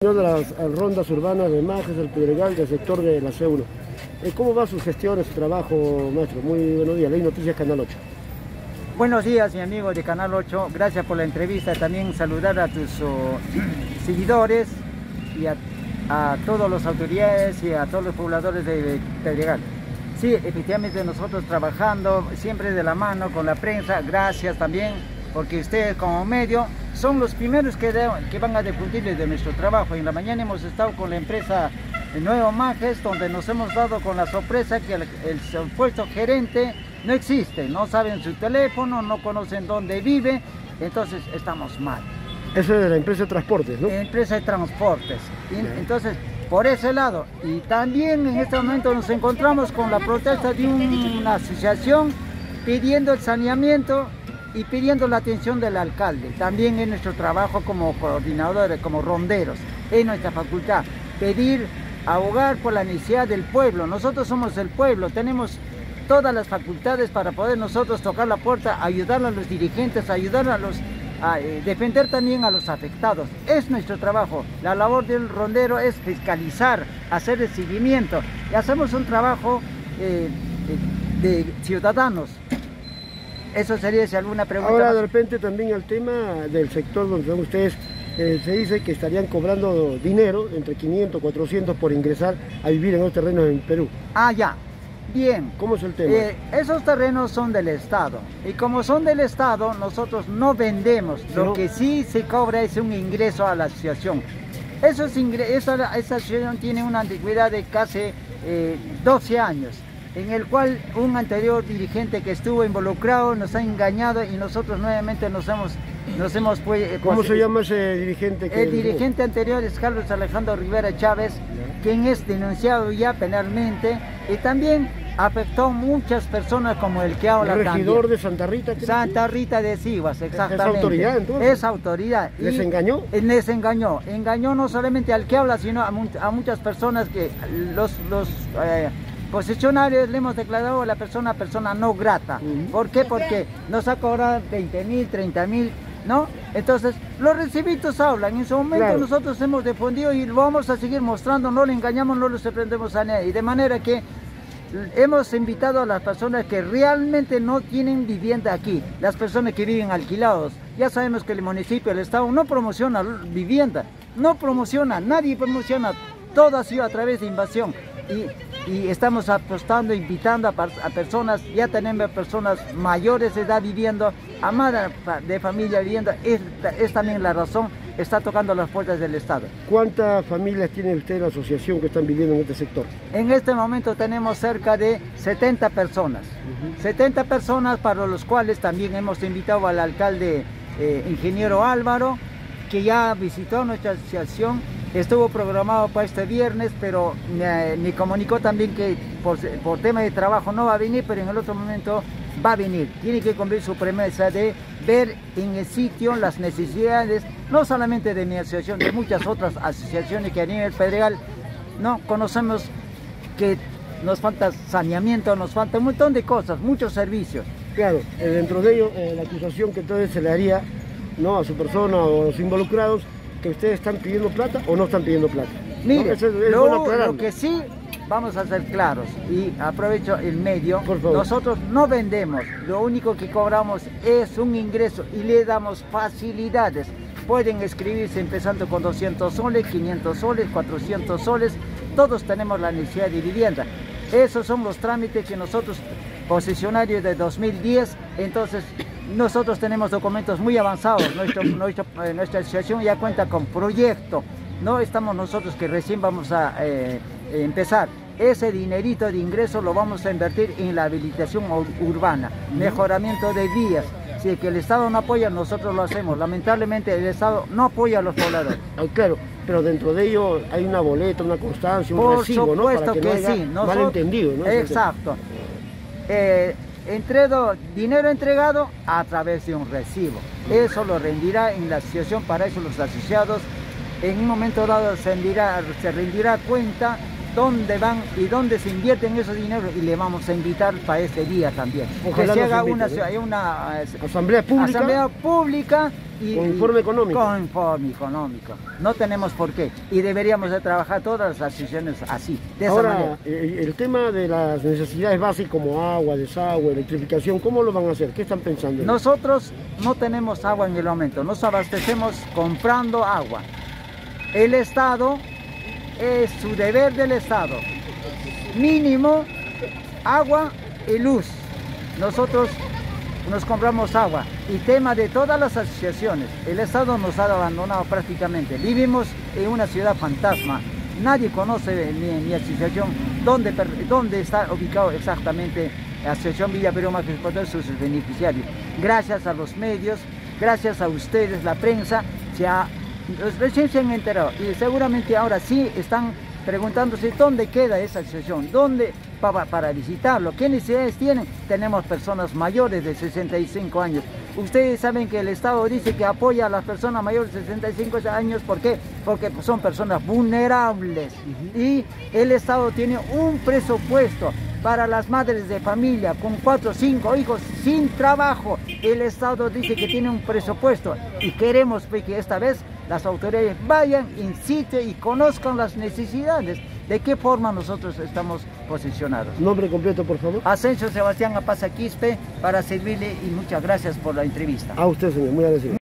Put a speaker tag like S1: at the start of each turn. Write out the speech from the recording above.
S1: De las rondas urbanas de Majes, el Pedregal, del sector de la C1. ¿Cómo va su gestión, su trabajo, maestro? Muy buenos días, Ley Noticias Canal 8.
S2: Buenos días, mi amigo de Canal 8. Gracias por la entrevista. También saludar a tus seguidores y a todas las autoridades y a todos los pobladores de Pedregal. Sí, efectivamente nosotros trabajando siempre de la mano con la prensa. Gracias también, porque ustedes como medio son los primeros que van a difundir de nuestro trabajo. En la mañana hemos estado con la empresa Nuevo Majes, donde nos hemos dado con la sorpresa que el supuesto gerente no existe, no saben su teléfono, no conocen dónde vive, entonces estamos mal.
S1: Eso es de la empresa de transportes, ¿no?
S2: Empresa de transportes. Entonces, por ese lado, y también en este momento nos encontramos con la protesta de una asociación pidiendo el saneamiento y pidiendo la atención del alcalde. También en nuestro trabajo como coordinadores, como ronderos, en nuestra facultad, pedir, abogar por la necesidad del pueblo. Nosotros somos el pueblo, tenemos todas las facultades para poder nosotros tocar la puerta, ayudar a los dirigentes, ayudar a defender también a los afectados. Es nuestro trabajo. La labor del rondero es fiscalizar, hacer el seguimiento. Y hacemos un trabajo de ciudadanos. Eso sería si alguna pregunta.
S1: Ahora de repente también el tema del sector donde están ustedes, se dice que estarían cobrando dinero, entre 500 y 400 por ingresar a vivir en los terrenos en Perú.
S2: Ah, ya. Bien.
S1: ¿Cómo es el tema?
S2: Esos terrenos son del Estado. Y como son del Estado, nosotros no vendemos. Lo que sí se cobra es un ingreso a la asociación. Esa asociación tiene una antigüedad de casi 12 años. En el cual un anterior dirigente que estuvo involucrado nos ha engañado y nosotros nuevamente nos hemos
S1: ¿Cómo se llama ese dirigente?
S2: El dirigente anterior es Carlos Alejandro Rivera Chávez, quien es denunciado ya penalmente y también afectó a muchas personas como el que habla también.
S1: ¿El regidor de Santa Rita?
S2: Santa Rita de Siguas, exactamente.
S1: ¿Es autoridad entonces?
S2: Es autoridad.
S1: ¿Les engañó?
S2: Les engañó. Engañó no solamente al que habla, sino a muchas personas que los posesionarios le hemos declarado a la persona no grata. ¿Por qué? Porque nos ha cobrado 20.000, 30.000, ¿no? Entonces, los recibitos hablan. En su momento nosotros hemos defendido y lo vamos a seguir mostrando. No le engañamos, no le sorprendemos a nadie. De manera que hemos invitado a las personas que realmente no tienen vivienda aquí, las personas que viven alquilados. Ya sabemos que el municipio, el Estado no promociona vivienda, no promociona, nadie promociona, todo ha sido a través de invasión. Y estamos apostando, invitando a personas, ya tenemos personas mayores de edad viviendo, amadas de familia viviendo, es también la razón, está tocando las puertas del Estado.
S1: ¿Cuántas familias tiene usted en la asociación que están viviendo en este sector?
S2: En este momento tenemos cerca de 70 personas, 70 personas para los cuales también hemos invitado al alcalde ingeniero Álvaro, que ya visitó nuestra asociación. Estuvo programado para este viernes, pero me comunicó también que por tema de trabajo no va a venir, pero en el otro momento va a venir. Tiene que cumplir su promesa de ver en el sitio las necesidades, no solamente de mi asociación, de muchas otras asociaciones que a nivel Pedregal, no conocemos que nos falta saneamiento, nos falta un montón de cosas, muchos servicios.
S1: Claro, dentro de ello, la acusación que entonces se le haría, ¿no?, a su persona o a los involucrados, que ustedes están pidiendo plata o no están pidiendo plata.
S2: Mire,
S1: ¿no?
S2: lo que sí vamos a ser claros y aprovecho el medio, nosotros no vendemos, lo único que cobramos es un ingreso y le damos facilidades. Pueden escribirse empezando con 200 soles, 500 soles, 400 soles, todos tenemos la necesidad de vivienda. Esos son los trámites que nosotros, posesionarios de 2010, entonces nosotros tenemos documentos muy avanzados, nuestra asociación ya cuenta con proyecto, no estamos nosotros que recién vamos a empezar. Ese dinerito de ingreso lo vamos a invertir en la habilitación urbana, mejoramiento de vías. Si es que el Estado no apoya, nosotros lo hacemos. Lamentablemente el Estado no apoya a los pobladores.
S1: Claro, pero dentro de ello hay una boleta, una constancia, un recibo, ¿no?
S2: Por supuesto que sí.
S1: Malentendido, ¿no?
S2: Exacto. Dinero entregado a través de un recibo. Eso lo rendirá en la asociación, para eso los asociados en un momento dado se rendirá cuenta dónde van y dónde se invierten esos dineros, y le vamos a invitar para ese día también.
S1: Ojalá
S2: que se haga
S1: invite,
S2: una
S1: asamblea pública
S2: y,
S1: con informe económico.
S2: Con informe económico. No tenemos por qué. Y deberíamos de trabajar todas las asociaciones así, de esa manera.
S1: El tema de las necesidades básicas como agua, desagüe, electrificación, ¿cómo lo van a hacer? ¿Qué están pensando?
S2: Nosotros no tenemos agua en el momento, nos abastecemos comprando agua. El Estado, es su deber del Estado, mínimo agua y luz. Nosotros nos compramos agua, y tema de todas las asociaciones, el Estado nos ha abandonado prácticamente. Vivimos en una ciudad fantasma, nadie conoce mi asociación, dónde está ubicado exactamente la Asociación Villa Perú Macro Exportador, sus beneficiarios. Gracias a los medios, gracias a ustedes, la prensa, recién se han enterado, y seguramente ahora sí están preguntándose dónde queda esa asociación, dónde para visitarlo, qué necesidades tienen. Tenemos personas mayores de 65 años. Ustedes saben que el Estado dice que apoya a las personas mayores de 65 años. ¿Por qué? Porque son personas vulnerables. Y el Estado tiene un presupuesto para las madres de familia con 4 o 5 hijos sin trabajo. El Estado dice que tiene un presupuesto, y queremos que esta vez las autoridades vayan in situ y conozcan las necesidades. ¿De qué forma nosotros estamos posicionados?
S1: Nombre completo, por favor.
S2: Asensio Sebastián Apaza Quispe, para servirle, y muchas gracias por la entrevista.
S1: A usted, señor, muy agradecido.